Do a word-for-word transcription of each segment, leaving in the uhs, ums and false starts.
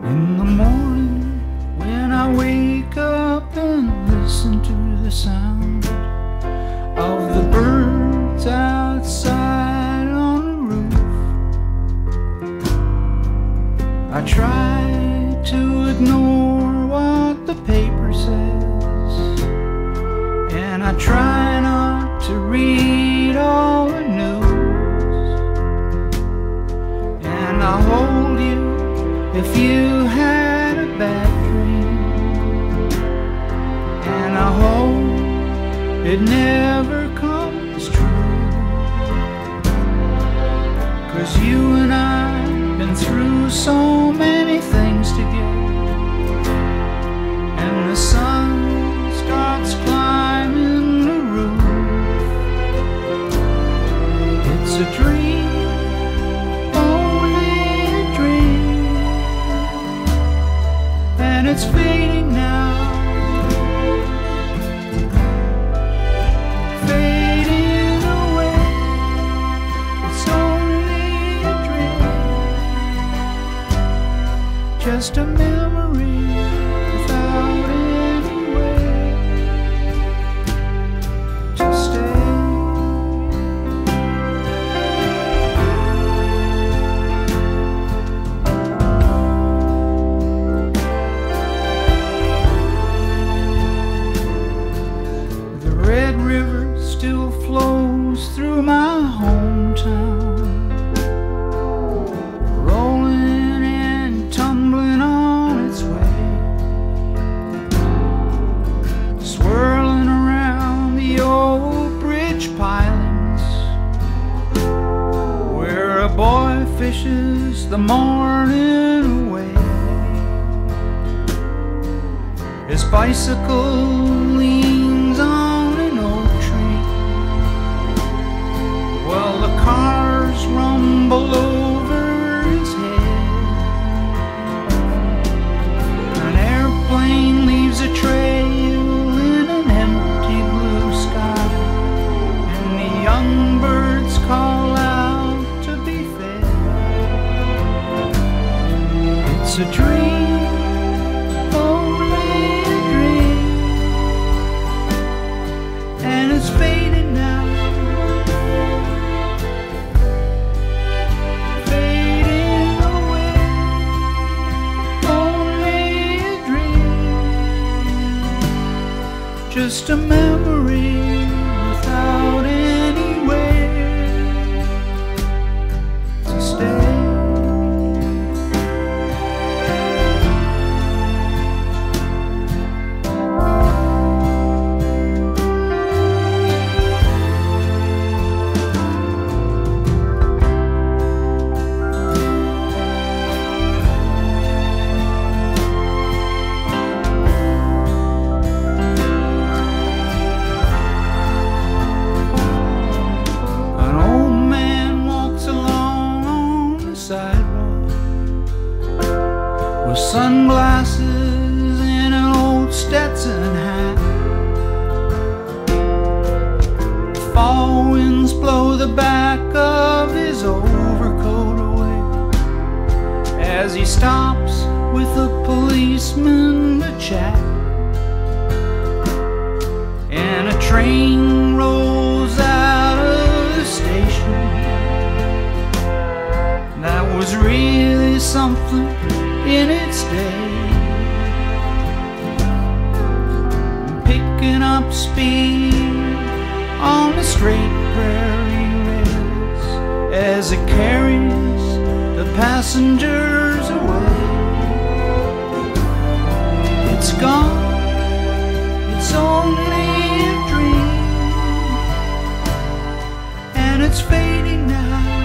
In the morning when I wake up and listen to the sound of the birds outside on the roof, I try to ignore what the paper says, and I try not to read all the news, and I'll hold you if you had a bad dream, and I hope it never comes true, 'cause you and I've been through so many things together, and the sun starts climbing the roof. It's a dream, and it's fading now, fading away. It's only a dream, just a memory without any way to stay. Still flows through my hometown, rolling and tumbling on its way, swirling around the old bridge pylons, where a boy fishes the morning away. His bicycle leans on while the cars rumble over his head. An airplane leaves a trail in an empty blue sky, and the young birds call out to be fed. It's a dream, only a dream, and it's fading now. Just a memory without anywhere to stay. With sunglasses and an old Stetson hat, fall winds blow the back of his overcoat away as he stops with a policeman to chat, and a train rolls out of the station. That was really something in its day, picking up speed on the straight prairie rails as it carries the passengers away. It's gone, it's only a dream, and it's fading now.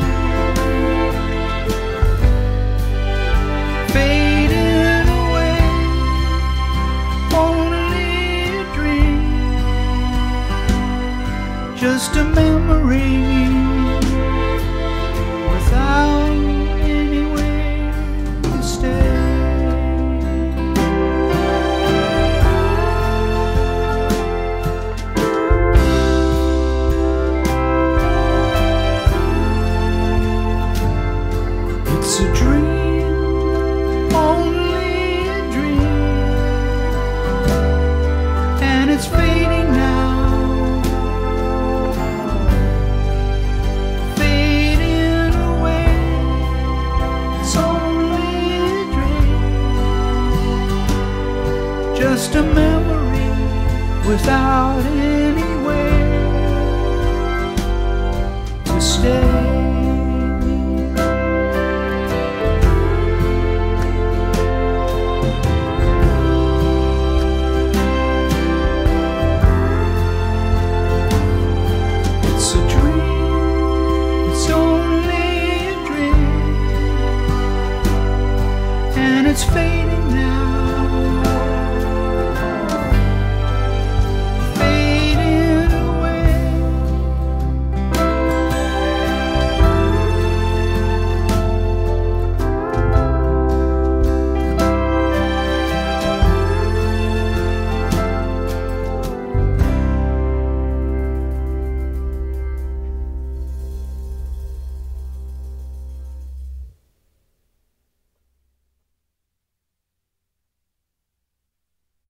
Just a memory without anywhere to stay. It's a dream, only just a memory without anywhere to stay. It's a dream, it's only a dream, and it's fading now.